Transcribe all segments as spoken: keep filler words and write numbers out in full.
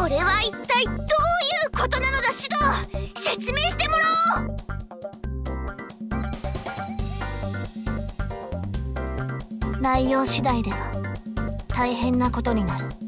これは一体どういうことなのだ。シド、説明してもらおう。内容次第では大変なことになる。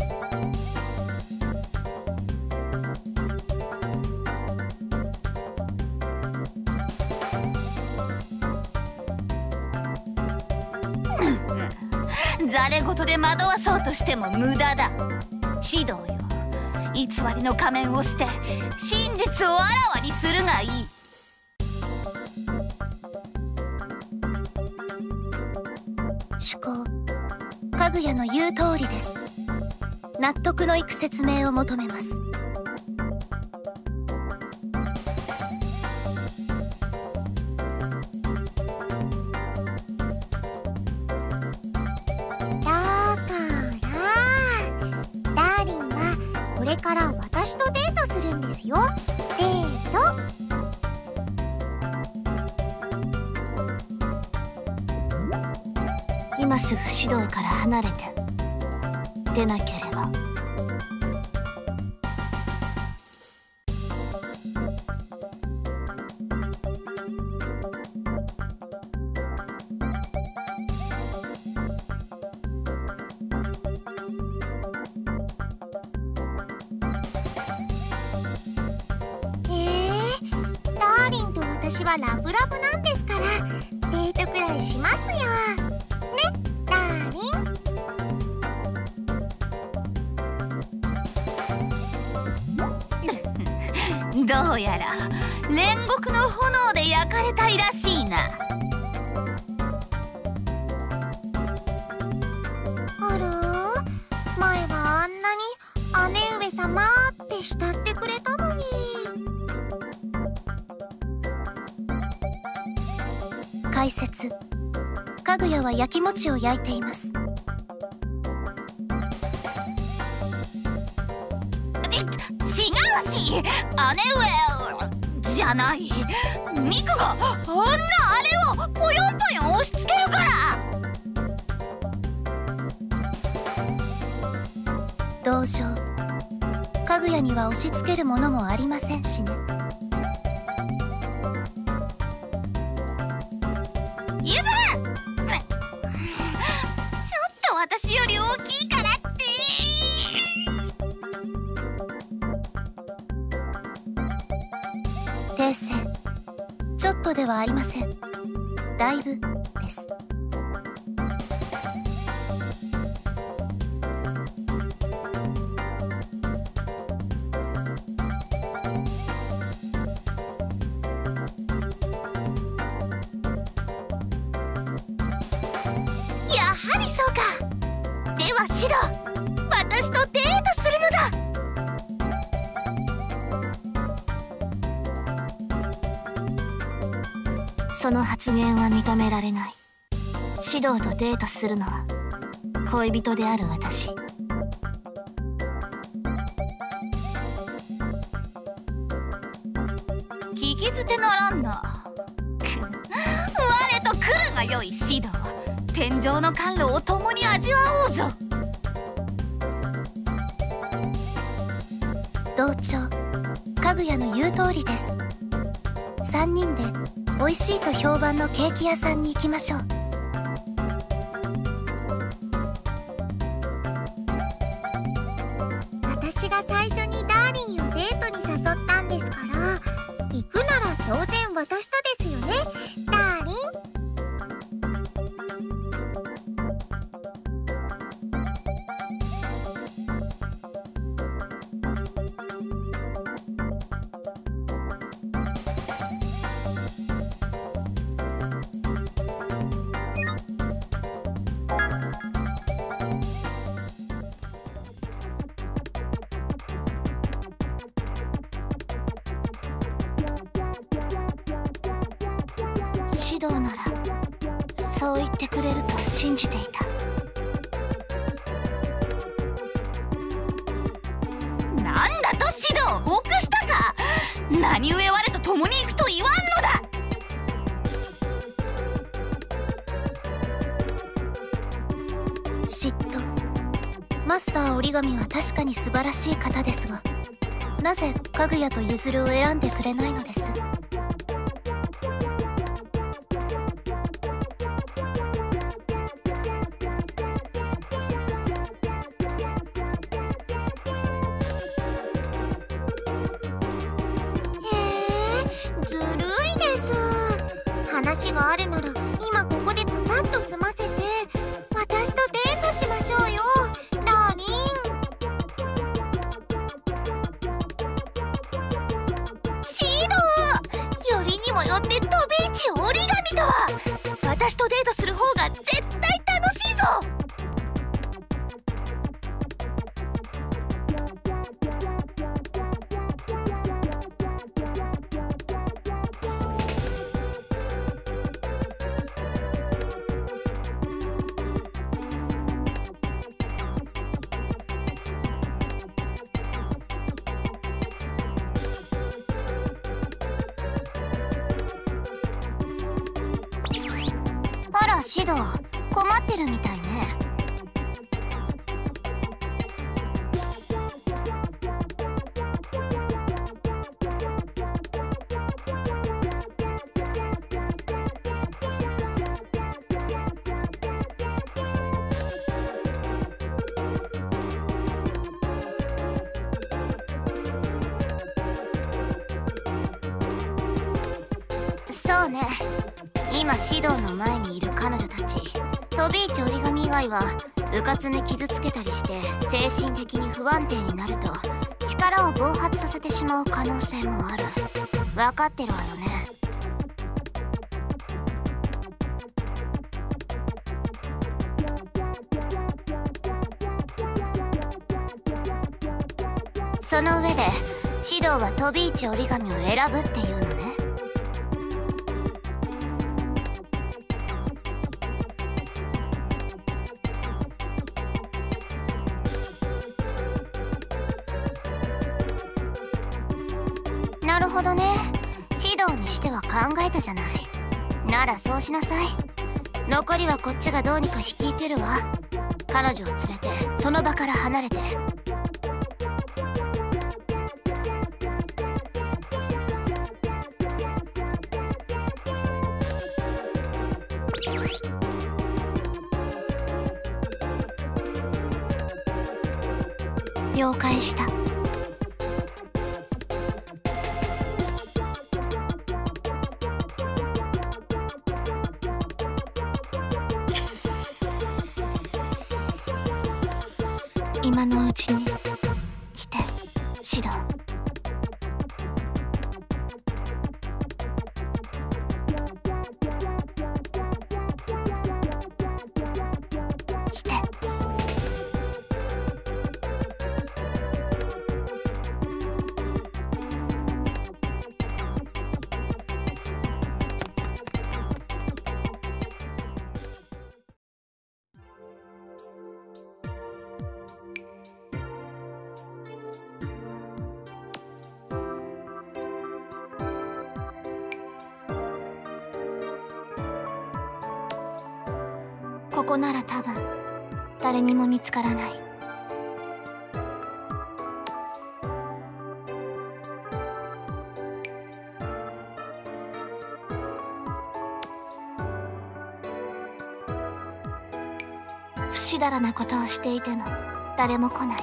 ざれ言で惑わそうとしても無駄だ。シドよ、偽りの仮面を捨て真実をあらわにするがいい。主公、かぐやの言う通りです。納得のいく説明を求めます。 これから私とデートするんですよ。デート。 今すぐ指導から離れて出なければ。 私はラブラブなんですから、デートくらいしますよ。ね、ダーリン。どうやら煉獄の炎で焼かれたいらしいな。 あら、前はあんなに姉上様って慕ってくれたのに。 解説、かぐやは焼き餅を焼いています。ち、違うし、姉上じゃない。ミクがあんなあれをぽよんぽよん押し付けるから。同情、かぐやには押し付けるものもありませんしね。ゆずる、ちょっと私より大きいからって。訂正、ちょっとではありません。だいぶです。やはりそうか。ではシド、私とデートするのだ。その発言は認められない。シドとデートするのは恋人である私。聞き捨てならんな。我と来るがよい。シド、天上の甘露を共に味わおうぞ。同調、かぐやの言う通りです。三人で美味しいと評判のケーキ屋さんに行きましょう。 私が最初にダーリンをデートに誘ったんですから、行くなら当然私とですよね、ダーリン。 シドならそう言ってくれると信じていた。なんだとシド、臆したか。何故我と共に行くと言わんのだ。嫉妬、 マスター折り紙は確かに素晴らしい方ですが、なぜかぐやとゆずるを選んでくれないのです？ 話があるなら今ここでパパッと済ませて私とデートしましょうよ、ダーリン。 シードー、よりにもよって飛び市折り紙とは。私とデートする方が絶対楽しいぞ。あらシド、困ってるみたいね。そうね、今指導の前にいる彼女たち、飛び市折り紙以外はうかつに傷つけたりして精神的に不安定になると力を暴発させてしまう可能性もある。分かってるわよね。その上で指導は飛び市折り紙を選ぶっていうのね。なるほどね。指導にしては考えたじゃない。ならそうしなさい。残りはこっちがどうにか引き受けるわ。彼女を連れてその場から離れて。 了解した。今のうちに来て、シド。来て。ここなら多分誰にも見つからない。不死だらなことをしていても誰も来ない。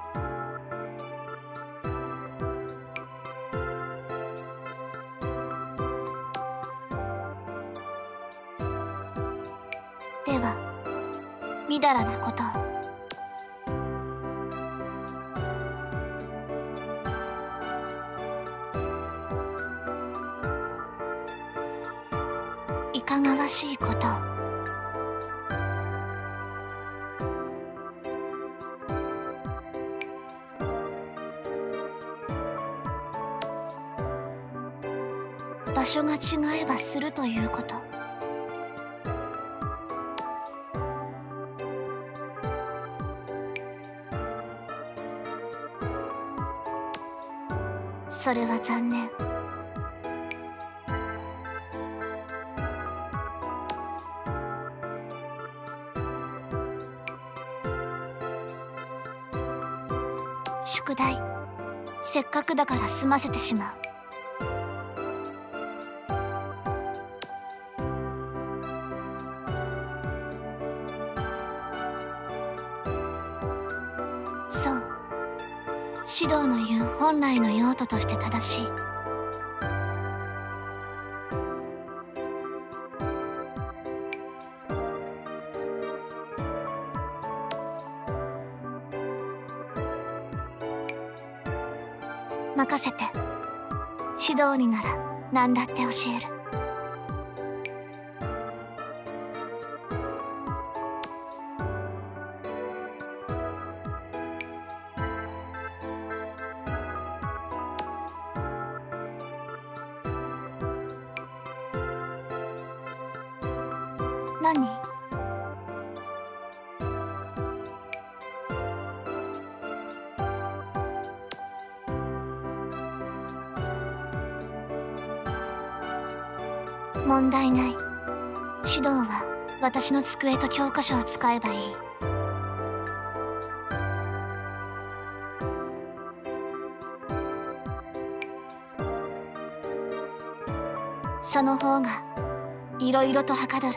ではみだらなことを。いかがわしいことを。場所が違えばするということ。それは残念。 宿題せっかくだから済ませてしまう。そう、指導の言う本来の用途として正しい。任せて。指導になら何だって教える。何？問題ない。指導は私の机と教科書を使えばいい。その方がいろいろとはかどる。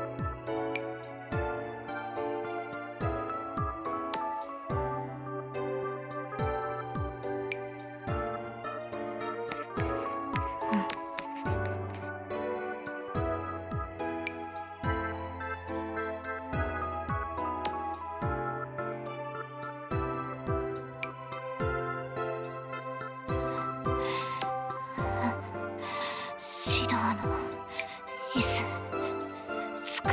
指導の椅子、机。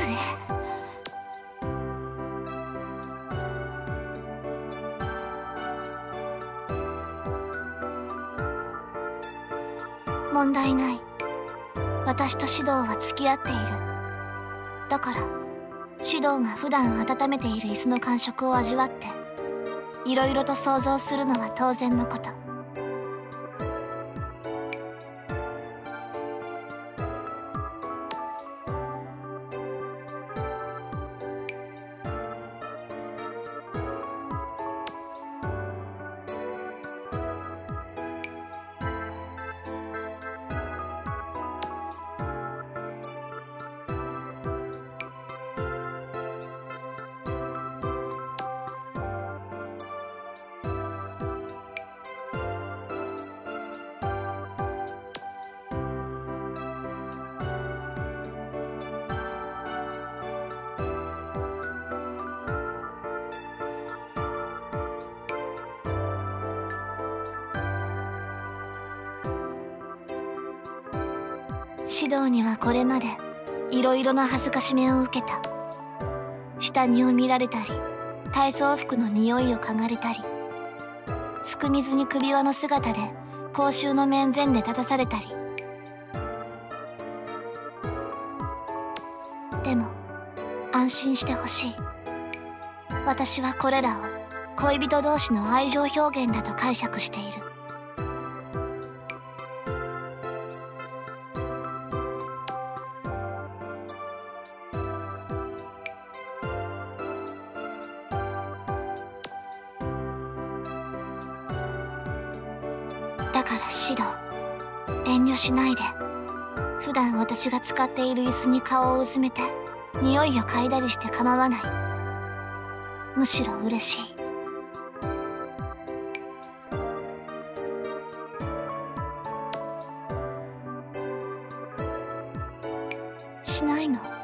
問題ない。私と指導は付き合っている。だから指導が普段温めている椅子の感触を味わっていろいろと想像するのは当然のこと。指導にはこれまでいろいろな恥ずかしめを受けた。下着を見られたり、体操服の匂いを嗅がれたり、すく水に首輪の姿で公衆の面前で立たされたり。でも安心してほしい。私はこれらを恋人同士の愛情表現だと解釈している。だから指導、遠慮しないで。普段私が使っている椅子に顔をうずめて匂いを嗅いだりして構わない。むしろ嬉しい。しないの？